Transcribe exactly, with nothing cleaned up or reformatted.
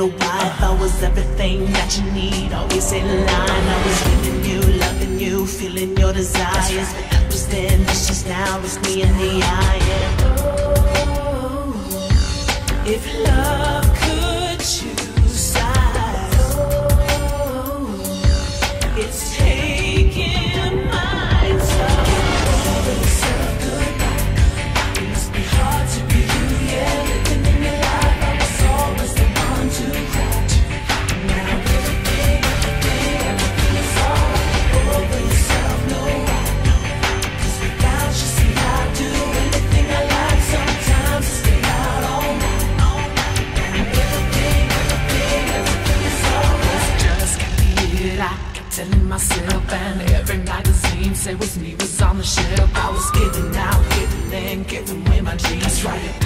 little wife. I was everything that you need, always in line. I was feeling you, loving you, feeling your desires. But that was then, this is now, it's me and the I am. Oh, if love could choose sides, oh, it's taking my time. It must be hard to be you, yeah. Living in your life, I was always the one to cry. Now everything, everything, everything is alright. Over yourself, no right. Cause without you, see, I do anything I like. Sometimes I stay out all night. And everything, everything, everything is alright. Just can't be it, I kept telling myself. And every magazine said was me was on the shelf. I was giving out, giving in, giving away my dreams. Right.